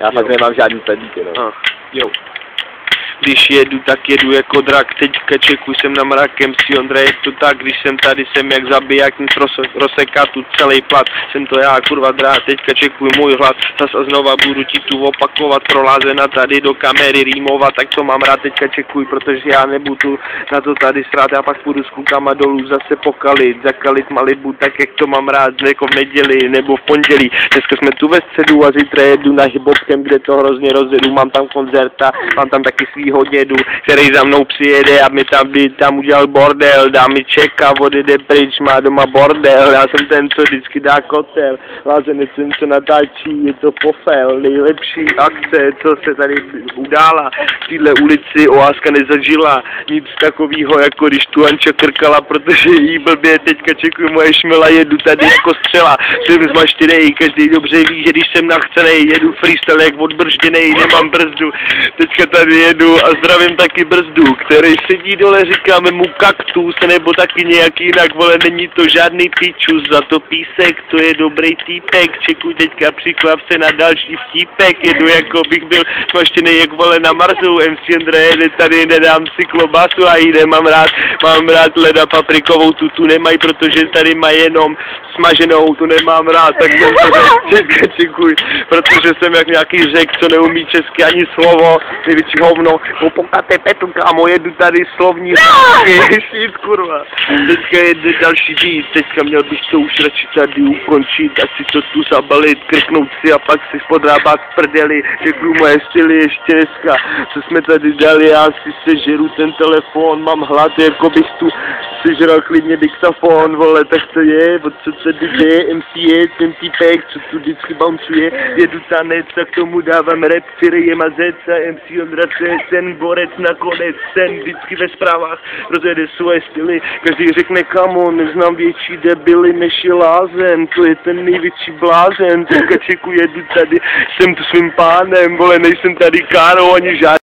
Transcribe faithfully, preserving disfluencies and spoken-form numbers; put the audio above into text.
Já fakt nemám žádný pedíky, no. Ah, jo. Když jedu, tak jedu jako drak, teďka čekuju jsem na mrakem, si Ondra, je to tak, když jsem tady, jsem jak zabiják, nic rozseká tu celý plat, jsem to já, kurva drát, teďka čekuju můj hlad, zas a znova budu ti tu opakovat, prolázena tady do kamery rýmovat, tak to mám rád, teďka čekuju, protože já nebudu na to tady srát, já pak půjdu s klukama dolů zase pokalit, zakalit Malibu, tak jak to mám rád, jako v neděli nebo v pondělí, dneska jsme tu ve středu a zítra jedu na hip-hopkem, kde to hrozně rozjedu, mám tam koncerta, mám tam taky svýho dědu, který za mnou přijede, aby tam, by tam udělal bordel, dá mi čeka, odjede pryč, má doma bordel, já jsem ten, co vždycky dá kotel, lázenec jsem, co natáčí, je to pofel, nejlepší akce, co se tady udála, v této ulici Oáska nezažila, nic takového, jako když tu Anča krkala, protože jí blbě, teďka čekuju moje šmela, jedu tady jako střela, jsem zmaštěnej, každý dobře ví, že když jsem nachcenej, jedu freestyle jak odbržděnej, nemám brzdu, teďka tady jedu a zdravím taky brzdu, který sedí dole, říkáme mu kaktus, nebo taky nějak jinak, vole, není to žádný pičus, za to písek, to je dobrý týpek, čekuj teďka přiklav se na další vtípek, jedu jako bych byl smaštěnej jak vole na Marsu, em cé Ondra jede tady, nedám si klobásu a jde, mám rád, mám rád leda paprikovou, tu tu nemají, protože tady mají jenom smaženou, tu nemám rád, tak jsem to teďka čekuj, protože jsem jak nějaký řek, co neumí česky ani slovo, největší hovno, popokate petu, kámo, jedu tady slovní šít, kurva. Teďka jede další beat, teďka měl bych to už radši tady ukončit, asi to tu zabalit, krknout si a pak si podrábat v prdeli, děkuju moje styly ještě dneska, co jsme tady dali, já si sežeru ten telefon, mám hlad, jako bych tu sežral klidně diktafon, vole, tak to je, od co tady jde, em cé je ten týpek, co tu vždycky bouncuje, jedu tanec, tak tomu dávám rap, Firy je mazec a em cé Ondra, to je ten borec nakonec, ten vždycky ve zprávách rozjede svoje styly, každý řekne kamo, neznám větší debily než je lázen, to je ten největší blázen, teďka čekuju, jedu tady, jsem tu svým pánem, vole, nejsem tady Káro ani žádný.